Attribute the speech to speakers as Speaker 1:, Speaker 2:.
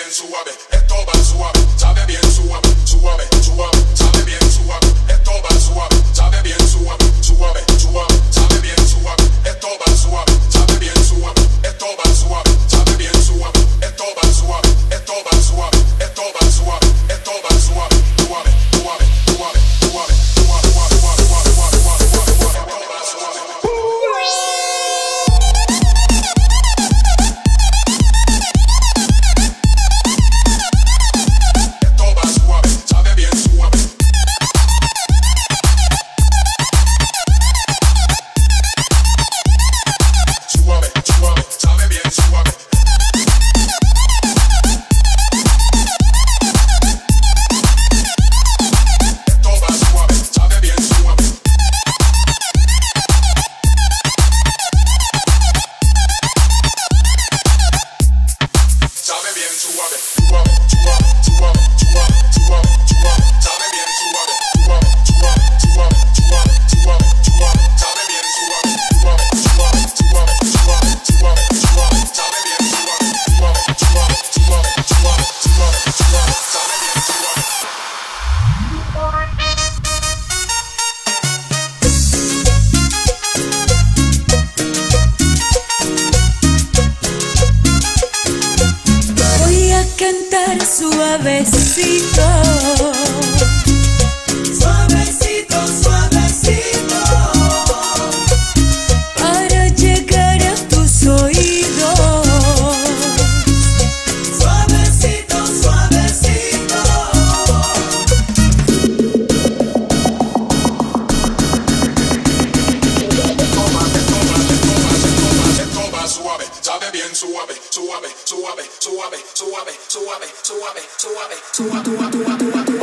Speaker 1: bien suave, esto va suave, sabe bien suave, suave, suave, sabe bien suave, esto va suave, sabe bien suave, suave, suave, sabe bien suave, esto va suave, sabe bien suave, esto va suave, sabe bien suave, esto va suave, esto va suave, esto va suave, esto va suave, suave, suave, suave, suave, suave, suave, suave, suave, suave, suave, suave, esto va suave.
Speaker 2: Cantar suavecito, suavecito, suavecito, para llegar a tus oídos. Suavecito, suavecito.
Speaker 1: Esto va suave, sabe bien suave, suave, suave, suave, suave, suave, suave, suave, suave, suave, suave, suave.